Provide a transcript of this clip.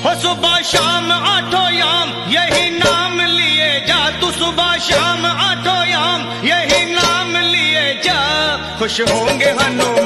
हो सुबह शाम आठों याम यही नाम लिए जा, तू सुबह शाम आठों याम यही नाम लिए जा। खुश होंगे हनुमान